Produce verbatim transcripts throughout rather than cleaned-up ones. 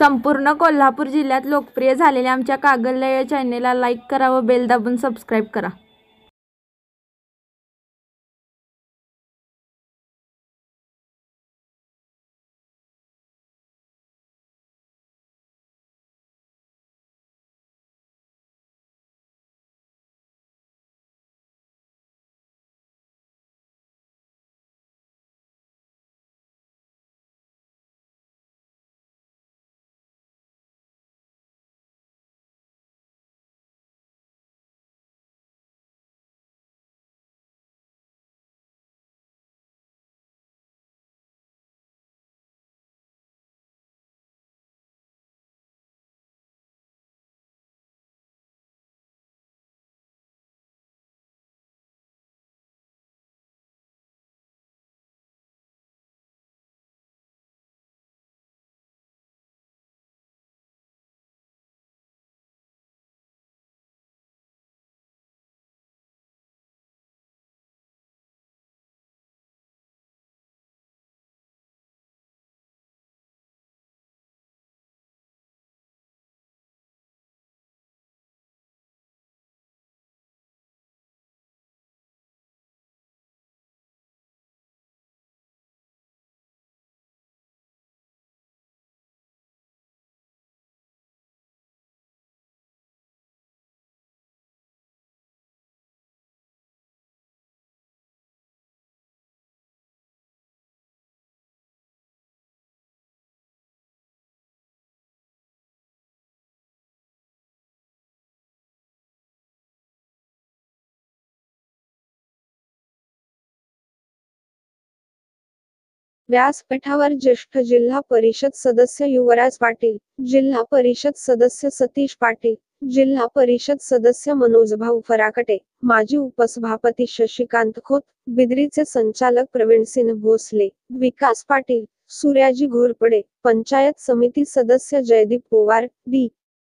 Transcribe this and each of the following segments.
संपूर्ण कोल्हापूर जिल्ह्यात लोकप्रिय झालेल्या आमच्या कागल या चॅनेलला लाईक करा व बेल दाबून सबस्क्राईब करा। व्यासपीठावर ज्येष्ठ जिल्हा परिषद सदस्य युवराज पाटील, जिल्हा परिषद सदस्य सतीश पाटील, जिल्हा परिषद सदस्य मनोजभाऊ फराकटे, माजी उपसभापती शशिकांत खोत, बिद्रीचे संचालक प्रवीणसिंह भोसले, विकास पाटील, सूर्याजी घोरपडे, पंचायत समिती सदस्य जयदीप पवार, डी.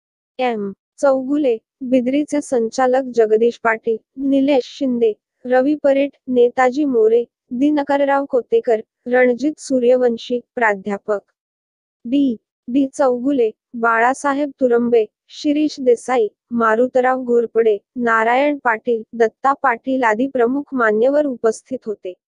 एम. चौगुले, बिद्रीचे संचालक जगदीश पाटील, निलेश शिंदे, रवी परेट, नेताजी मोरे, दिनकरराव कोतेकर, रणजित सूर्यवंशी, प्राध्यापक डी. डी. चौगुले, बाळासाहेब तुरंबे, शिरीष देसाई, मारुतराव घोरपडे, नारायण पाटील, दत्ता पाटील आदी प्रमुख मान्यवर उपस्थित होते।